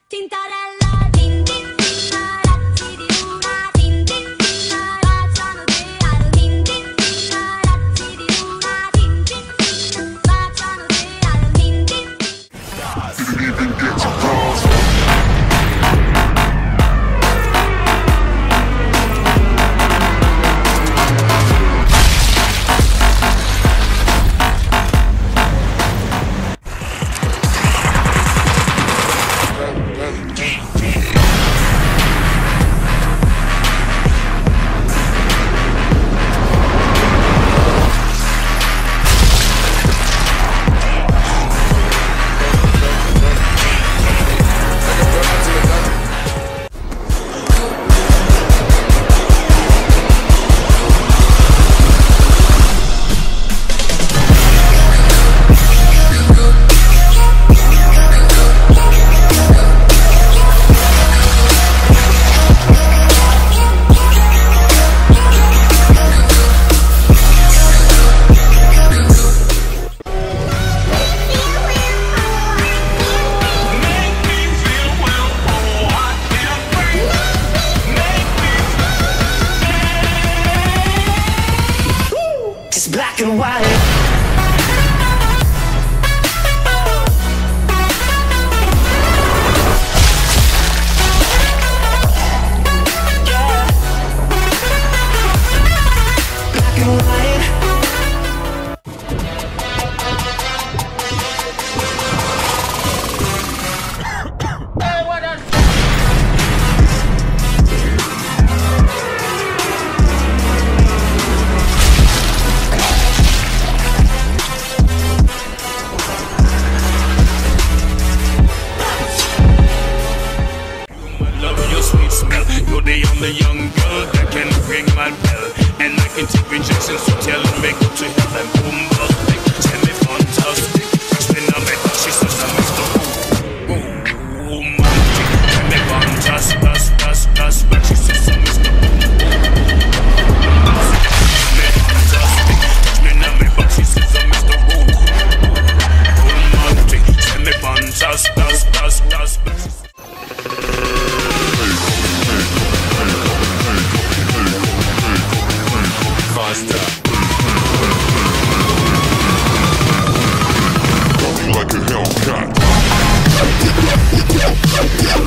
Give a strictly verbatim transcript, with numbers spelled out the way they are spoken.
Tintarella, tin tin tin, razzi di luna, tin tin tin, baciano te al tin tin tin, razzi di luna, tin tin tin, baciano te al tin tin tin. Didn't even get to cross. Black and white. You're the only young girl that can ring my bell, and I can take rejections to tell and make up to hell and boom, busting. Tell me fantastic, when I met her, she says I'm Mister Romantic. Tell me fantastic, that's, that's, that's, but she says I'm Mister Fantastic, when I met her, she says I'm Mister Romantic. Tell me fantastic, that's, that's, that's, but she says faster. Got me like a Hellcat.